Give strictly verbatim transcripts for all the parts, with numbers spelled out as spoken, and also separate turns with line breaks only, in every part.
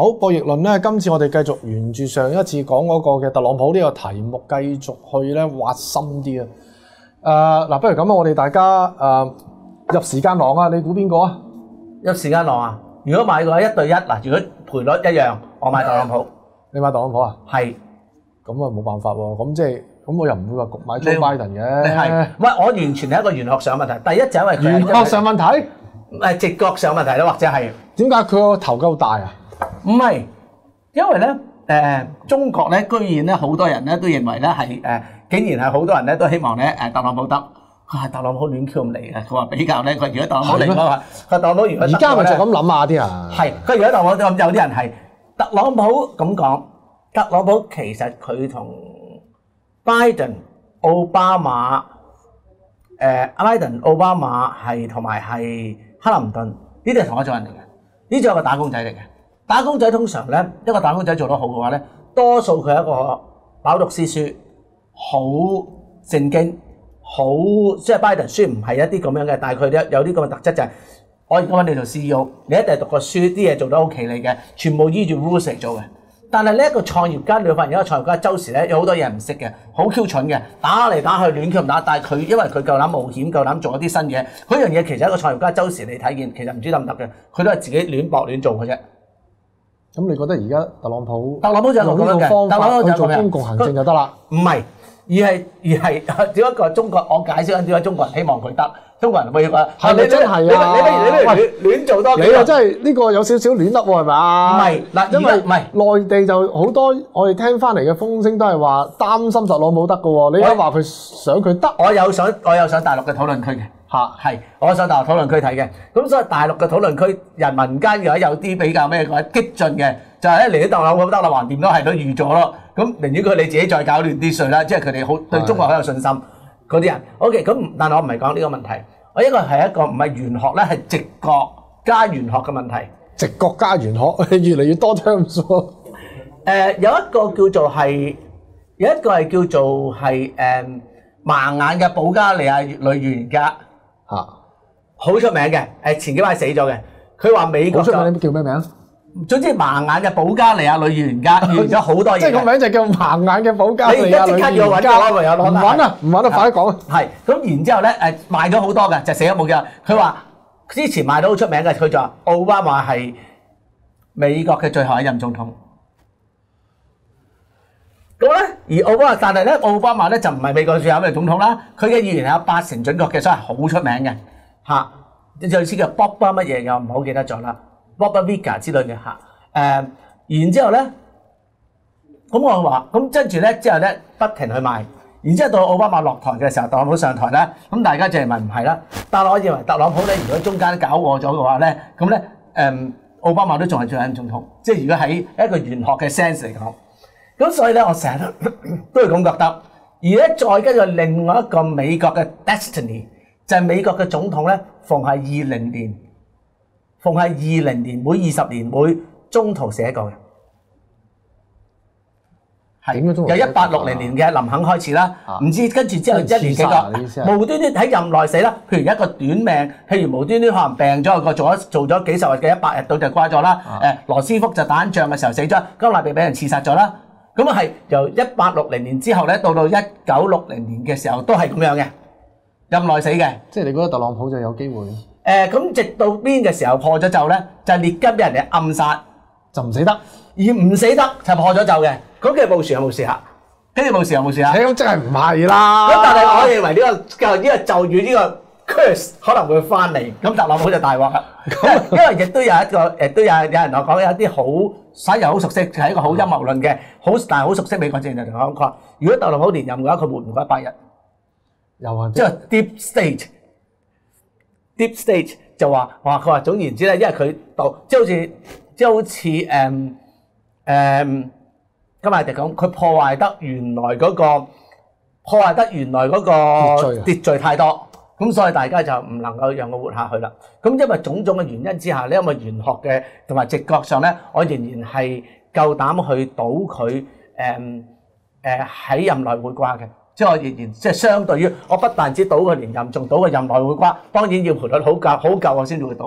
好，博弈論咧，今次我哋繼續沿住上一次講嗰個嘅特朗普呢個題目，繼續去咧挖深啲啊！誒、呃、嗱，不如咁啊，我哋大家誒、呃、入時間囊啊，你估邊個啊？
入時間囊啊！如果買嘅話一對一嗱，如果賠率一樣，我買特朗普。
你買特朗普啊？
係。
咁啊冇辦法喎，咁即係咁我又唔會話焗買 Joe Biden 嘅。
係，唔係我完全係一個玄學上問題。第一就因為
玄學上問題，
誒直覺上問題咯，或者係
點解佢個頭夠大啊？
唔係，因為咧誒、呃、中國咧，居然咧好多人咧都認為咧係誒，竟然係好多人咧都希望咧誒特朗普得。佢話特朗普亂 Q 咁嚟嘅，佢話比較咧，佢如果特朗普嚟嘅話，佢特朗普如果
而家咪就咁諗啊啲人。
係，佢如果特朗普咁，有啲人係特朗普咁講，特朗普其實佢同拜登、奧巴馬、誒拜登、奧巴馬係同埋係克林頓，呢啲係同一組人嚟嘅，呢組係個打工仔嚟嘅。打工仔通常咧，一個打工仔做得好嘅話咧，多數佢係一個飽讀詩書、好正經、好即係拜登雖然唔係一啲咁樣嘅，但係佢有有啲咁嘅特質就係、是，我而家揾你做 C E O， 你一定係讀過書，啲嘢做得好企理嘅，全部依住 rules 嚟做嘅。但係呢一個創業家，你會發現一個創業家周時咧有好多嘢唔識嘅，好 Q 蠢嘅，打嚟打去亂 Q 唔打。但係佢因為佢夠膽冒險，夠膽做一啲新嘢，嗰樣嘢其實一個創業家周時你睇見，其實唔知得唔得嘅，佢都係自己亂搏亂做嘅啫。
咁你覺得而家特朗普
特朗普就係咁樣嘅，
方
特朗普就
去做公共行政就得啦？
唔係，而係而係只一個中國，我解釋緊點解中國人希望佢得。中國人會話
係咪真係啊？
你不如你不如亂亂做多幾個。
你又真係呢個有少少亂笠喎，係嘛？
唔係嗱，
因為
唔係
內地就好多我哋聽翻嚟嘅風聲都係話擔心特朗普得嘅喎。你而家話佢想佢得，
我有上我有上大陸嘅討論區嘅
嚇，
係我上大陸討論區睇嘅。咁所以大陸嘅討論區人民間嘅話有啲比較咩嘅話激進嘅，就係咧嚟啲特朗普得啦，橫掂都係都預咗咯。咁寧願佢你自己再搞亂啲稅啦，即係佢哋好對中國好有信心嗰啲人。OK，咁但係我唔係講呢個問題。我呢個係一個唔係玄學咧，係直覺加玄學嘅問題。直覺加玄學，越嚟越多 terms 喎。誒，有一個叫做係，有一個係叫做係誒盲眼嘅保加利亞女預言家嚇，好出名嘅。誒前幾排死咗嘅，佢話美國好出名，叫咩名？總之盲眼嘅保加利亞女預言家預言咗好多嘢。即係個名就叫盲眼嘅保加利亞女預言家。唔揾啊，唔揾啊，快啲講。係咁，然之後咧誒賣咗好多嘅，就死咗冇嘅。佢話之前賣到好出名嘅，佢就話奧巴馬係美國嘅最後一任總統。咁咧，而奧巴馬，但係咧奧巴馬咧就唔係美國最後一任總統啦。佢嘅預言係有八成準確嘅，所以係好出名嘅嚇。類似叫 Bob 乜嘢嘅，我唔好記得咗啦。Bob Vega 之類嘅嚇，誒，然之後咧，咁我話，咁跟住咧，之後咧不停去賣，然之後到奧巴馬落台嘅時候，特朗普上台咧，咁大家就係問唔係啦。但係我認為特朗普咧，如果中間搞錯咗嘅話咧，咁咧誒，奧巴馬都仲係最後任總統，即係如果喺一個玄學嘅 sense 嚟講，咁所以咧，我成日都都係咁覺得。而咧再跟住另外一個美國嘅 destiny，就係美國嘅總統咧，逢係二零年。逢係二零年每二十年每中途寫一個嘅，係由一八六零年嘅林肯開始啦，唔、啊、知跟住之後一年幾個無端端喺任內死啦。譬如一個短命，譬如無端端可能病咗個做咗做咗幾十日嘅一百日到就瓜咗啦。誒、啊、羅斯福就打仗嘅時候死咗，甘迺迪俾人刺殺咗啦。咁啊係由一八六零年之後咧，到到一九六零年嘅時候都係咁樣嘅，任內死嘅。即係你覺得特朗普就有機會？誒咁、呃、直到邊嘅時候破咗咒咧，就係、是、列根俾人哋暗殺，就唔死得，而唔死得就破咗咒嘅。咁佢冇事有冇事啊？跟住冇事有冇事啊？咁即係唔係啦？咁但係我認為呢、這個教呢、這個咒語呢個 curse 可能會翻嚟，咁特朗普就大鑊啦。因為亦都有一個誒，都有有人同我講有啲好，反而好熟悉，係一個好陰謀論嘅，好但係好熟悉美國政治同我講，如果特朗普連任嘅話，佢活唔過一百日。又係即係 deep state。Deep State 就話話佢話總言之咧，因為佢到即係好似即係好似誒誒今日就講佢破壞得原來嗰、那個破壞得原來嗰個秩序太多，咁所以大家就唔能夠讓佢活下去啦。咁因為種種嘅原因之下咧，因為玄學嘅同埋直覺上咧，我仍然係夠膽去賭佢誒誒喺任內會掛嘅。即係我仍然即係相對於我不但止賭佢連任，仲賭佢任內會瓜，當然要賠率好夠好夠我先至會賭啦。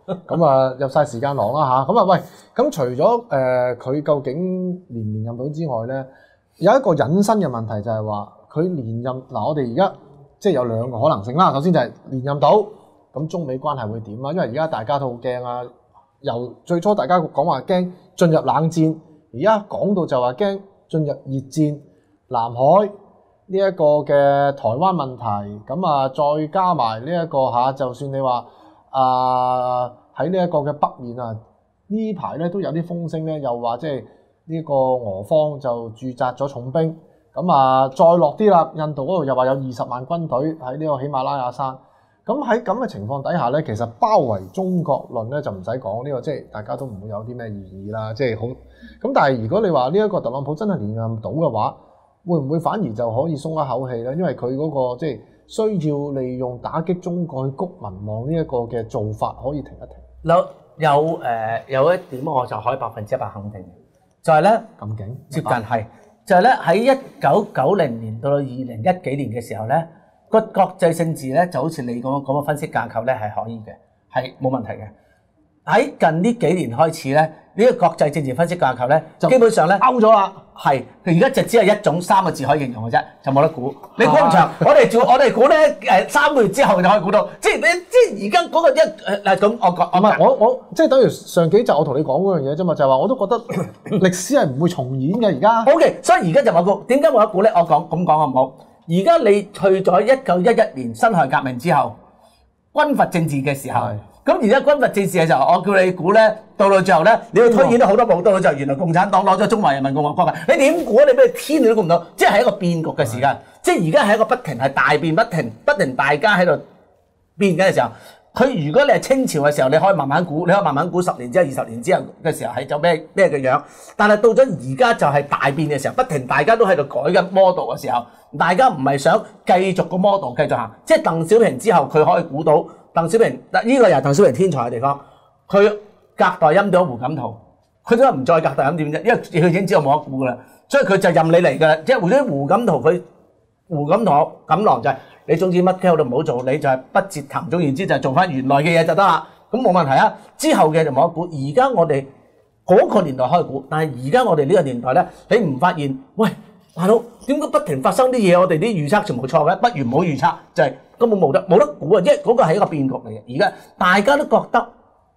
咁啊入晒時間囊啦嚇。咁啊喂，咁除咗誒佢究竟連唔連任到之外咧，有一個引申嘅問題就係話佢連任嗱，我哋而家即係有兩個可能性啦。首先就係連任到，咁中美關係會點啊？因為而家大家都好驚啊，由最初大家講話驚進入冷戰，而家講到就話驚進入熱戰，南海呢一個嘅台灣問題，咁啊再加埋呢一個嚇，就算你話啊喺呢一個嘅北面啊，呢排咧都有啲風聲咧，又話即係呢個俄方就駐紮咗重兵，咁啊再落啲啦，印度嗰度又話有二十萬軍隊喺呢個喜馬拉雅山，咁喺咁嘅情況底下咧，其實包圍中國論咧就唔使講，呢個即係大家都唔會有啲咩異議啦，即係好咁。但係如果你話呢一個特朗普真係連任到嘅話，會唔會反而就可以鬆一口氣咧？因為佢嗰個即係需要利用打擊中國去谷民望呢一個嘅做法，可以停一停。
有有誒有一點我就可以百分之一百肯定，就係咧
咁勁
接近係，就係咧喺一九九零年到到二零一幾年嘅時候咧，個國際政治咧就好似你講講個分析架構咧係可以嘅，係冇問題嘅。喺近呢幾年開始咧，呢、這個國際政治分析架構咧，就基本上咧
勾咗啦。
係，佢而家就只係一種三個字可以形容嘅啫，就冇得估。你估唔長，我哋做我哋估咧誒三個月之後就可以估到。即係你即係而家嗰個一誒嗱咁，我講
唔係我我即係等於上幾集我同你講嗰樣嘢啫嘛，就係、是、話我都覺得歷史係唔會重演嘅而家。
OK，所以而家就冇估。點解冇得估咧？我講咁講好唔好？而家你去咗一九一一年辛亥革命之後，軍閥政治嘅時候。咁而家軍閥政治嘅時候，我叫你估咧，到到最後咧，你要推演到好多步，到到最後原來共產黨攞咗中華人民共和國嘅，你點估？你咩天你都估唔到，即係一個變局嘅時間，即係而家係一個不停係大變，不停不停大家喺度變緊嘅時候。佢如果你係清朝嘅時候，你可以慢慢估，你可以慢慢估十年之後、二十年之後嘅時候係做咩咩嘅樣。但係到咗而家就係大變嘅時候，不停大家都喺度改緊 model 嘅時候，大家唔係想繼續個 model 繼續行，即係鄧小平之後佢可以估到。鄧小平，呢、這個又係鄧小平天才嘅地方。佢隔代欽咗胡錦濤，佢點解唔再隔代欽點啫？因為佢已經知道冇得估噶啦，所以佢就任你嚟噶啦。即係胡咗胡錦濤，佢胡錦濤錦囊就係、是、你總之乜 Q 都唔好做，你就係不折騰，總言之就係做翻原來嘅嘢就得啦。咁冇問題啊。之後嘅就冇得估。而家我哋嗰個年代可以估，但係而家我哋呢個年代咧，你唔發現？喂，大佬點解不停發生啲嘢？我哋啲預測全部錯嘅，不如唔好預測，就係、是。根本冇得冇得估啊！因為嗰個係一個變局嚟嘅，而家大家都覺得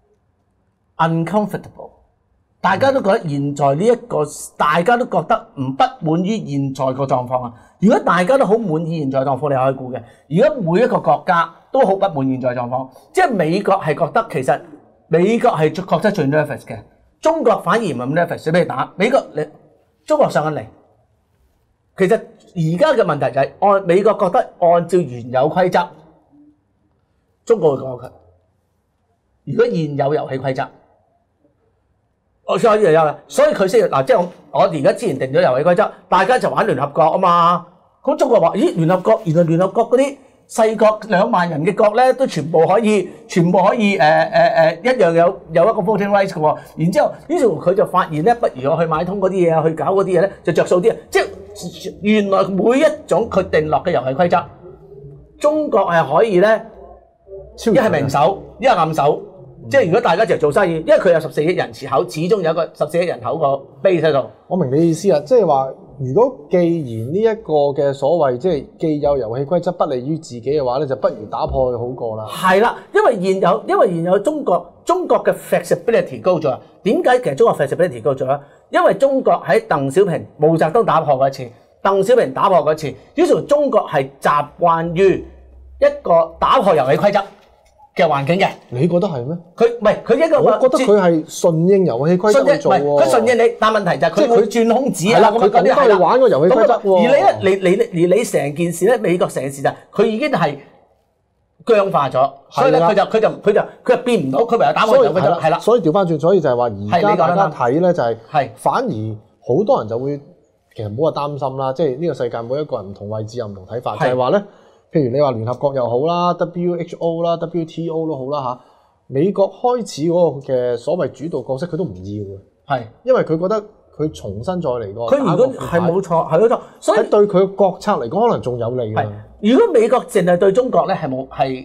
uncomfortable， 大家都覺得現在呢、這、一個，大家都覺得唔不滿於現在個狀況啊！如果大家都好滿意現在狀況，你可以估嘅。而家每一個國家都好不滿現在狀況，即係美國係覺得其實美國係覺得最 nervous 嘅，中國反而唔係咁 nervous，俾你打美國你中國上緊嚟，其實。而家嘅問題就係按美國覺得按照原有規則，中國會講佢。如果現有遊戲規則，我所以有嘅，所以佢先嗱，即係我我哋而家之前定咗遊戲規則，大家就玩聯合國啊嘛。咁中國話：咦，聯合國原來聯合國嗰啲細國兩萬人嘅國咧，都全部可以，全部可以誒誒誒一樣有有一個 voting rights 嘅喎。然之後，於是乎佢就發現咧，不如我去買通嗰啲嘢啊，去搞嗰啲嘢咧，就着數啲啊，即係。原來每一種佢定落嘅遊戲規則，中國係可以咧，一係明手，一係暗手。嗯、即係如果大家一齊做生意，因為佢有十四億人持口，始終有一個十四億人口個 base 喺度。我明你意思啊，即係話，如果既然呢一個嘅所謂即係既有遊戲規則不利於自己嘅話咧，就不如打破佢好過啦。係啦，因為現有因為現有中國中國嘅 flexibility 高咗。點解其實中國 flexibility 高咗咧？因為中國喺鄧小平、毛澤東打破過一次，鄧小平打破過一次，於是中國係習慣於一個打破遊戲規則嘅環境嘅。你覺得係咩？佢唔係佢一個，我覺得佢係順應遊戲規則去做喎。佢順應你，但問題就係佢會轉空子啊！佢咁多你玩個遊戲規則喎。而你咧，你你而你成件事咧，美國成件事就係佢已經係僵化咗，所以咧佢就佢就佢就佢就變唔到，佢唯有打破遊戲規則。係啦，所以調翻轉，所以就係話而家大家睇咧就係，係反而好多人就會其實唔好話擔心啦，即係呢個世界每一個人唔同位置有唔同睇法，就係話咧。譬如你話聯合國又好啦 ，W H O 啦 ，W T O 都好啦嚇，美國開始嗰個嘅所謂主導角色佢都唔要嘅，係因為佢覺得佢重新再嚟過。佢如果係冇錯，係冇錯，所以對佢國策嚟講可能仲有利嘅。如果美國淨係對中國咧係冇係誒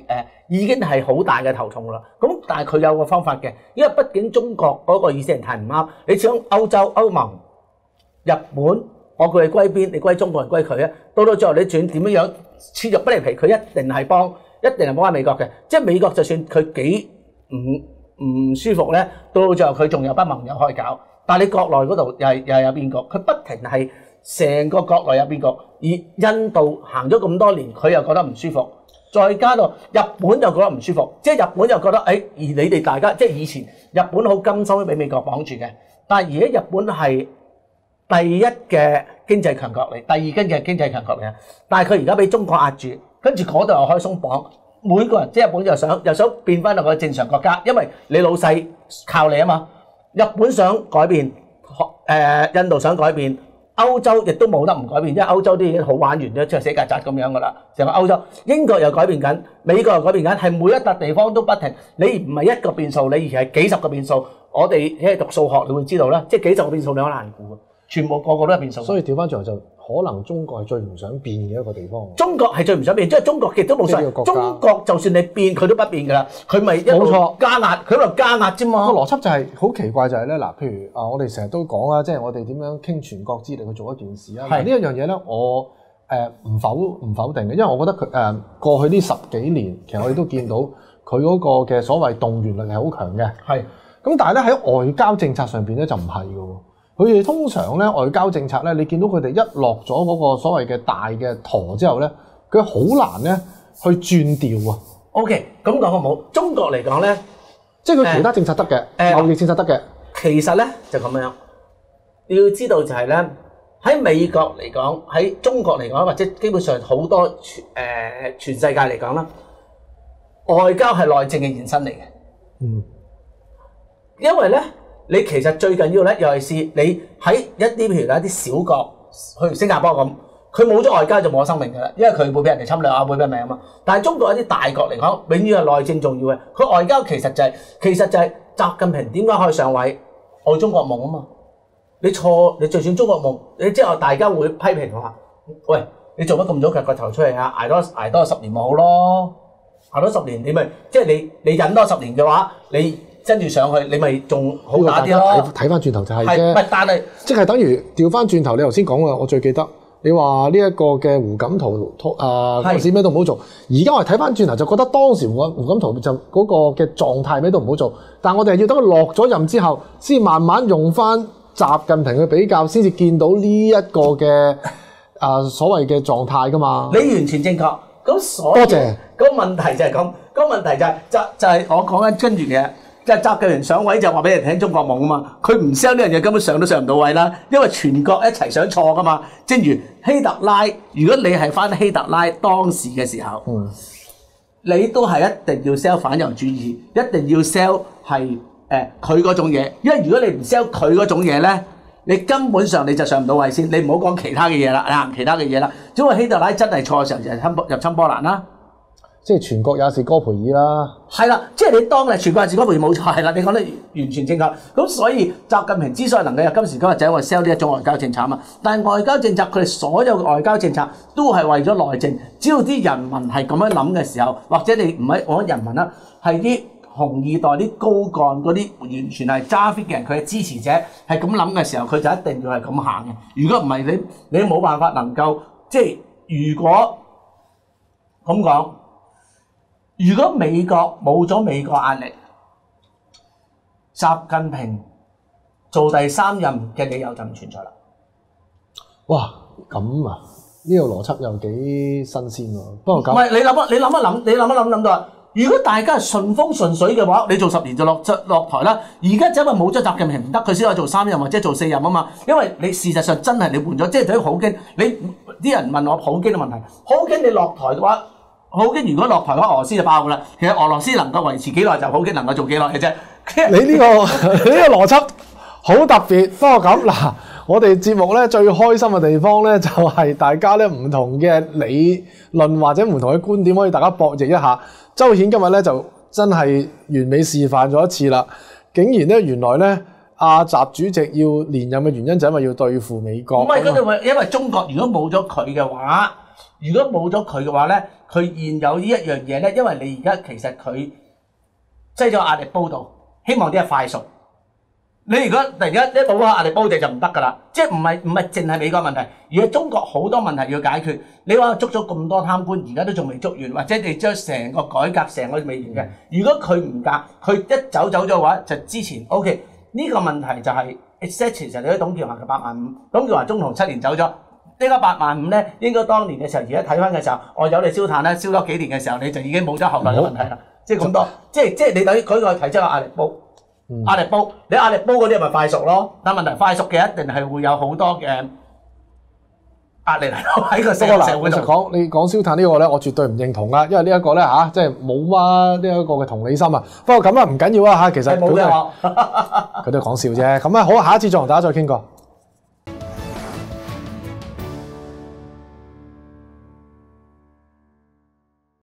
已經係好大嘅頭痛啦。咁但係佢有個方法嘅，因為畢竟中國嗰個意識形態唔啱，你始終歐洲、歐盟、日本，我叫你歸邊，你歸中國人歸佢啊。到到最後你轉點樣樣切肉不離皮，佢一定係幫，一定係幫翻美國嘅。即係美國就算佢幾唔唔舒服咧，到到最後佢仲有班盟友可以搞。但係你國內嗰度又係又係有變局，佢不停係成個國內有變局。而印度行咗咁多年，佢又覺得唔舒服，再加到日本又覺得唔舒服，即係日本又覺得誒、哎，而你哋大家即係以前日本好甘心俾美國綁住嘅，但係而家日本係第一嘅經濟強國嚟，第二跟嘅經濟強國嚟啊！但係佢而家俾中國壓住，跟住嗰度又開鬆綁，每個人即係日本又想又想變翻到個正常國家，因為你老細靠你啊嘛。日本想改變，誒、呃、印度想改變。歐洲亦都冇得唔改變，因為歐洲都已經好玩完咗，即係死曱甴咁樣噶啦。成個歐洲，英國又改變緊，美國又改變緊，係每一笪地方都不停。你唔係一個變數，你而係幾十個變數。我哋喺讀數學，你會知道啦，即係幾十個變數你好難估嘅，全部個個都係變數。
所以調翻轉頭就可能中國係最唔想變嘅一個地方。
中國係最唔想變，即係中國亦都冇錯。中國就算你變，佢都不變㗎啦。佢咪一路加壓，佢喺度加壓啫嘛。
個邏輯就係好奇怪就係咧，嗱，譬如啊，我哋成日都講啦，即係我哋點樣傾全國之力去做一件事啊。呢一樣嘢咧，我誒唔否唔否定嘅，因為我覺得佢誒過去呢十幾年，其實我哋都見到佢嗰個嘅所謂動員力係好強嘅。係。咁但係咧喺外交政策上邊咧就唔係㗎喎。佢哋通常咧外交政策咧，你見到佢哋一落咗嗰個所謂嘅大嘅舵之後咧，佢好難咧去轉調啊。
OK，咁講好唔好？中國嚟講咧，
即係佢其他政策得嘅，
誒
貿易政策得嘅。
其實咧就咁樣，你要知道就係咧喺美國嚟講，喺中國嚟講，或者基本上好多全誒、呃、全世界嚟講啦，外交係內政嘅延伸嚟嘅。嗯，因為咧。你其實最緊要咧，尤其是你喺一啲譬如一啲小國，譬如新加坡咁，佢冇咗外交就冇咗生命㗎啦，因為佢會俾人哋侵略啊，會俾人命啊嘛。但係中國一啲大國嚟講，永遠係內政重要嘅。佢外交其實就係、是、其實就係習近平點解可以上位？愛中國夢啊嘛。你錯，你就算中國夢，你之後大家會批評話：喂，你做乜咁早夾個頭出嚟啊？捱多捱多十年咪好咯，捱多十年你咪即係你你忍多十年嘅話，你。跟住上去，你咪仲好打啲咯。
睇翻轉頭就係啫。
唔係，但係
即係等於調翻轉頭，你頭先講嘅，我最記得你話呢一個嘅胡錦濤啊嗰陣時咩都唔好做。而家我哋睇翻轉頭就覺得當時胡胡錦濤就嗰個嘅狀態咩都唔好做。但係我哋係要等佢落咗任之後，先慢慢用翻習近平去比較，先至見到呢一個嘅啊所謂嘅狀態㗎嘛。
你完全正確。咁所以
多謝。
個問題就係咁，個問題就係就就係我講緊跟住嘅。即係習近平上位就話俾人聽中國夢啊嘛，佢唔 sell 呢樣嘢根本上都上唔到位啦，因為全國一齊想錯噶嘛。正如希特拉，如果你係翻希特拉當時嘅時候，嗯、你都係一定要 sell 反猶主義，一定要 sell 係誒佢嗰種嘢，因為如果你唔 sell 佢嗰種嘢咧，你根本上你就上唔到位先。你唔好講其他嘅嘢啦，你行其他嘅嘢啦。因為希特拉真係錯嘅時候就係侵入侵波蘭啦。
即係全國也是戈培爾啦，
係啦，即係你當係全國也是戈培爾冇錯，係啦，你講得完全正確。咁所以習近平之所以能夠有今時今日，就係因為 sell 呢一種外交政策啊嘛。但係外交政策佢哋所有嘅外交政策都係為咗內政。只要啲人民係咁樣諗嘅時候，或者你唔係我人民啦，係啲紅二代啲高幹嗰啲完全係揸 fit 嘅人，佢嘅支持者係咁諗嘅時候，佢就一定要係咁行嘅。如果唔係你你冇辦法能夠即係如果咁講。如果美國冇咗美國壓力，習近平做第三任嘅理由就唔存在啦。
哇，咁啊，呢、這個邏輯又幾新鮮喎。不過咁，
唔係你諗一你諗一諗，你諗一諗諗到啊！如果大家係順風順水嘅話，你做十年就落落台啦。而家就因為冇咗習近平唔得，佢先可以做三任或者做四任啊嘛。因為你事實上真係你換咗，即係對於普京，你啲人問我普京嘅問題，普京你落台嘅話。普京如果落台嘅話，俄羅斯就爆㗎啦。其實俄羅斯能夠維持幾耐就普京能夠做幾耐嘅啫。
你呢、這個你呢個邏輯好特別。不過咁嗱，我哋節目咧最開心嘅地方咧就係、是、大家咧唔同嘅理論或者唔同嘅觀點可以大家博弈一下。周顯今日咧就真係完美示範咗一次啦。竟然咧原來咧阿習主席要連任嘅原因就係因為要對付美國。
唔係，因為因為中國如果冇咗佢嘅話。 如果冇咗佢嘅話咧，佢現有呢一樣嘢咧，因為你而家其實佢擠咗壓力煲度，希望啲嘢快熟。你如果突然間一冇咗壓力煲地就唔得㗎啦，即係唔係唔係淨係美國問題，而係中國好多問題要解決。你話捉咗咁多貪官，而家都仲未捉完，或者你將成個改革成個未完嘅。如果佢唔夾，佢一走走咗嘅話，就之前 OK 呢個問題就係 exactly 其實你喺董建華嘅八萬五，董建華中途七年走咗，呢個八萬五咧應該當年嘅時候，而家睇翻嘅時候，我有你燒炭咧，燒多幾年嘅時候你就已經冇咗後來嘅問題啦，即係咁多，即係即係你等於舉個提出個壓力煲。壓力煲，你壓力煲嗰啲咪快熟咯？但問題快熟嘅一定係會有好多嘅壓力嚟咯喺個社社會度。
講你講燒炭呢個咧，我絕對唔認同啦，因為呢一個咧嚇，即係冇啊呢一個嘅同理心啊。不過咁啊唔緊要啊嚇，其實
冇嘅，
佢都係講笑啫。咁啊好，下一次再同大家再傾過。